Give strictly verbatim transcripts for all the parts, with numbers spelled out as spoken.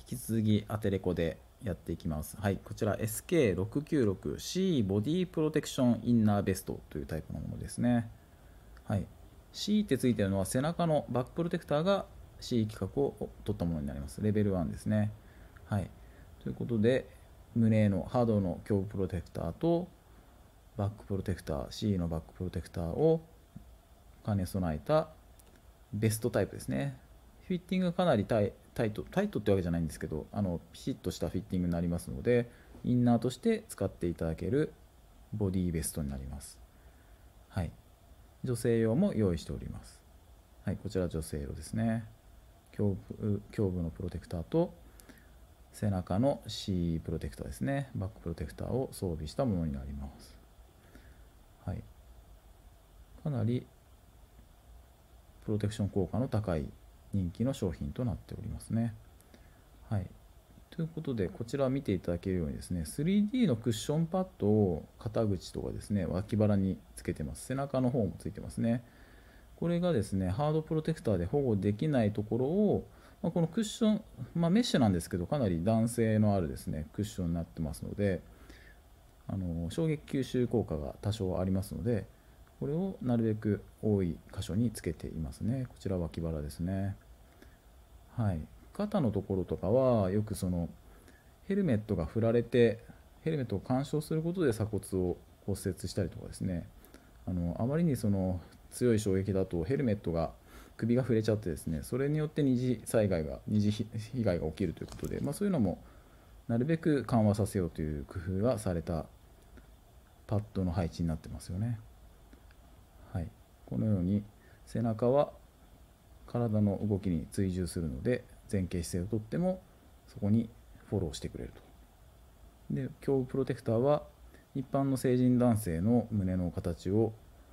引き続きアテレコでやっていきます。はい、こちら エスケーろくきゅうろくシー ボディプロテクションインナーベストというタイプのものですね。はい、C ってついているのは背中のバックプロテクターが C 規格を取ったものになります。レベルワンですね。はい、ということで胸へのハードの胸部プロテクターとバックプロテクター C のバックプロテクターを兼ね備えたベストタイプですね。フィッティングがかなりタイタイトタイトってわけじゃないんですけど、あのピシッとしたフィッティングになりますので、インナーとして使っていただけるボディベストになります。はい、女性用も用意しております。はい、こちら女性用ですね。胸部、胸部のプロテクターと背中の C プロテクターですね、バックプロテクターを装備したものになります。はい、かなりプロテクション効果の高い人気の商品となっておりますね。はい、ということでこちら見ていただけるようにですね スリーディー のクッションパッドを肩口とかですね脇腹につけてます。背中の方もついてますね。これがですねハードプロテクターで保護できないところを、まあ、このクッション、まあ、メッシュなんですけどかなり弾性のあるですねクッションになってますので、あの衝撃吸収効果が多少ありますので、これをなるべく多い箇所につけていますね。こちら脇腹ですね。はい、肩のところとかはよくそのヘルメットが振られてヘルメットを干渉することで鎖骨を骨折したりとかですね、あのあまりにその強い衝撃だとヘルメットが首が触れちゃってですね、それによって二次災害が二次被害が起きるということで、まあ、そういうのもなるべく緩和させようという工夫がされたパッドの配置になってますよね。はい、このように背中は体の動きに追従するので前傾姿勢をとってもそこにフォローしてくれると。で胸部プロテクターは一般の成人男性の胸の形を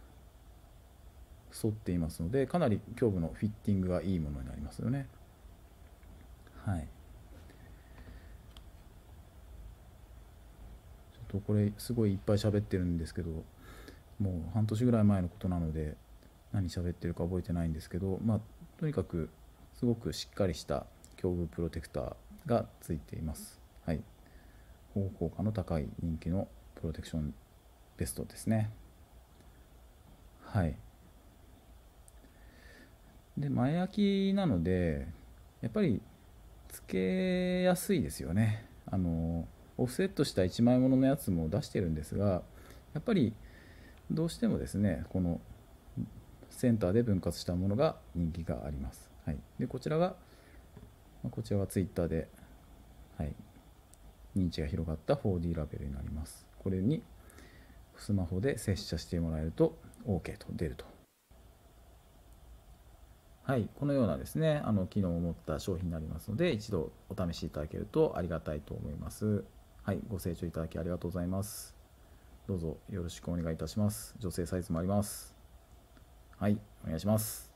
沿っていますので、かなり胸部のフィッティングがいいものになりますよね。はい、ちょっとこれすごいいっぱい喋ってるんですけど、もう半年ぐらい前のことなので何喋ってるか覚えてないんですけど、まあ、とにかくすごくしっかりした胸部プロテクターがついています。はい、保護効果の高い人気のプロテクションベストですね。はい、で前焼きなのでやっぱりつけやすいですよね。あのオフセットしたいちまいもののやつも出してるんですが、やっぱりどうしてもですねこのセンターで分割したものが人気があります。はい、でこちらがこちらはツイッターで、はい、認知が広がった フォーディー ラベルになります。これにスマホで接写してもらえると オーケー と出ると。はい、このようなですねあの機能を持った商品になりますので、一度お試しいただけるとありがたいと思います。はい、ご清聴いただきありがとうございます。どうぞよろしくお願いいたします。女性サイズもあります。はい、お願いします。